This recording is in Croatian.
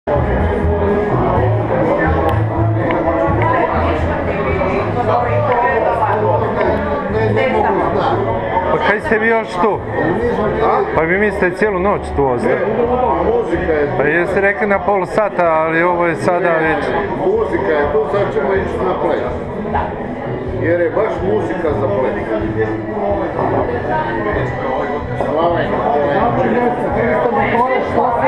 Pa kaj ste vi još tu? Pa vi mislite cijelu noć tu ostali? Pa jeste rekli na pol sata, ali ovo je sada već... Muzika je tu, sad ćemo ići na ples. Jer je baš muzika za ples. Slavenko,